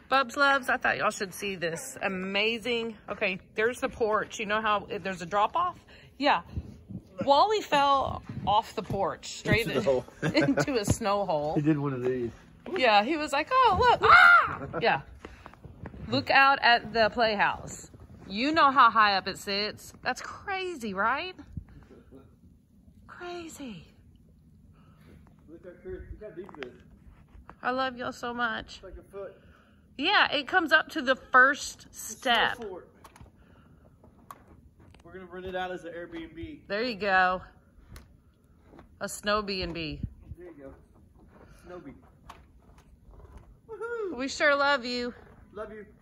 Bubs Loves, I thought y'all should see this. Amazing. Okay, there's the porch. You know how there's a drop off? Yeah. Wally fell off the porch straight into a snow hole. He did one of these. Yeah, he was like, oh, look. Ah! Yeah. Look out at the playhouse. You know how high up it sits. That's crazy, right? Crazy. Look how deep it is. I love y'all so much. It's like a foot. Yeah, it comes up to the first step. We're going to rent it out as an Airbnb. There you go. A snow B&B. There you go. Snowbee. We sure love you. Love you.